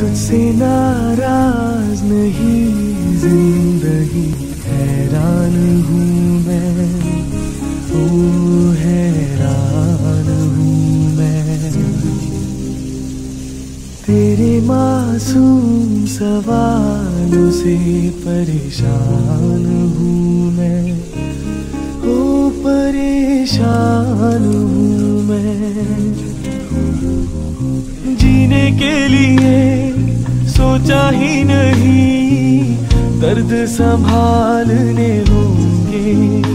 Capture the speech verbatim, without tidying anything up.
तुझसे नाराज नहीं जिंदगी, हैरान हूँ मैं, ओ हैरान हूँ मैं। तेरे मासूम सवालों से परेशान हूँ मैं, ओ परेशान हूँ मैं। जीने के लिए सोचा ही नहीं, दर्द संभालने होंगे